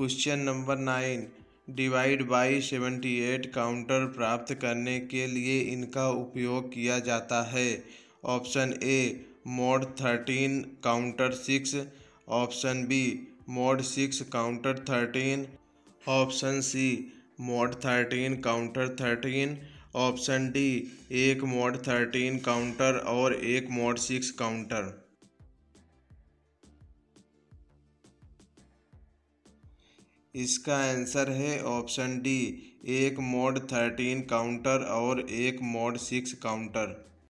Question number 9, divide by 78 counter प्राप्त करने के लिए इनका उपयोग किया जाता है। Option A mod 13 counter 6, option B mod 6 counter 13, option C mod 13 counter 13, option D एक मोड 13 काउंटर और एक मोड 6 काउंटर। इसका आंसर है ऑप्शन डी, एक मोड 13 काउंटर और एक मोड 6 काउंटर।